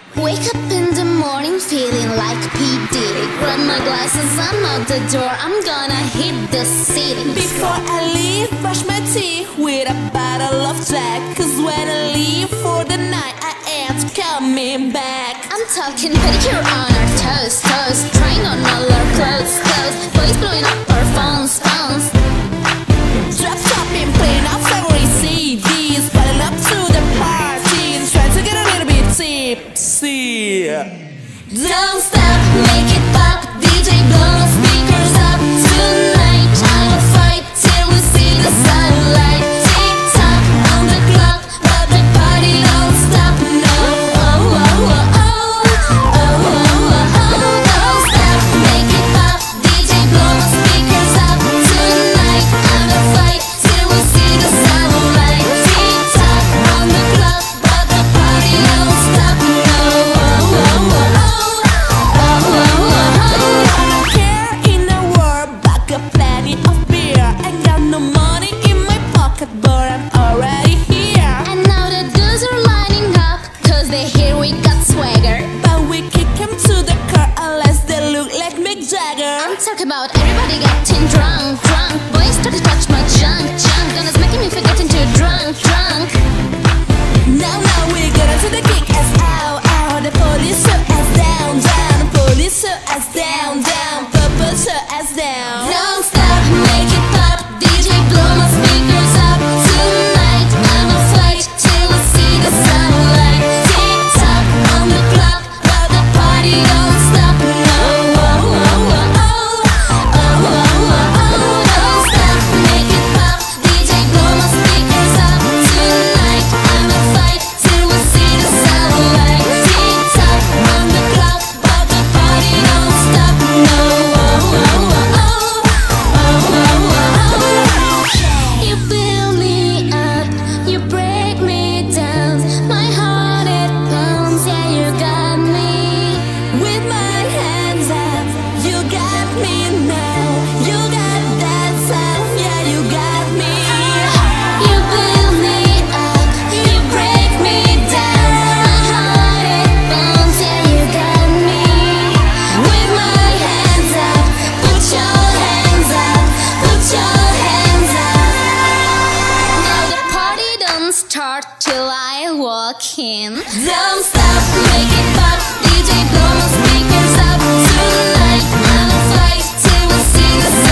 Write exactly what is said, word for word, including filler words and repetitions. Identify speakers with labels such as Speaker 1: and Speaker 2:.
Speaker 1: Wake up in the morning feeling like P. Diddy. Grab my glasses, I'm out the door, I'm gonna hit the city.
Speaker 2: Before I leave, brush my teeth with a bottle of Jack. Cause when I leave for the night, I ain't coming back.
Speaker 1: I'm talking pedicure on our toes, toes, trying on all our clothes, clothes. Boys blowing up our phones, phones.
Speaker 2: Drop shopping, playing our favorite C Ds, pulling up to the parties, trying to get a little bit tipsy.
Speaker 1: Don't stop, make it pop, D J blow the speakers up. Tonight I'll fight till we see the sunlight. Tick tock on the clock, but the party don't stop. No, oh, oh, oh, oh, oh, oh, oh, oh. Don't stop, make it pop, D J blow the speakers up. Tonight I'll fight till we see the sunlight. Tick tock on the clock, but the party don't stop. No, oh, oh, oh, oh.
Speaker 2: But I'm already here.
Speaker 1: And now the dudes are lining up, cause they hear we got swagger.
Speaker 2: But we kick them to the car unless they look like Mick Jagger.
Speaker 1: I'm talking about everybody getting drunk, drunk. Boys start to touch my junk, junk. And it's making me feel getting too drunk, drunk.
Speaker 2: Now, now we get into the kick ass out, out. The police shut us down, down. The police shut us down, down. Purple shut us down.
Speaker 1: Don't stop, make it pop, D J blow my speakers up. Tonight I'ma fight till we see the sunlight. Tick tock on the clock, but the party don't stop. No, oh, oh, oh, oh, oh, oh, oh, oh. Don't stop, make it pop, D J blow my speakers up. Tonight I'ma fight till we see the sunlight. Tick tock on the clock, but the party don't stop. No, oh, oh, oh, oh, oh, oh, oh. You build me up, you break me down. My heart it pounds, yeah, you got me.
Speaker 2: With my hands up, you got me now. You got that sound, yeah, you got me.
Speaker 1: You build me up, you break me down. My heart it pounds, yeah, you got me. With my hands up, put your hands up, put your hands up. Now the party don't start till I walk in. Don't stop, make it pop, D J blow my speakers up. Tonight I'll fight till we see the sun.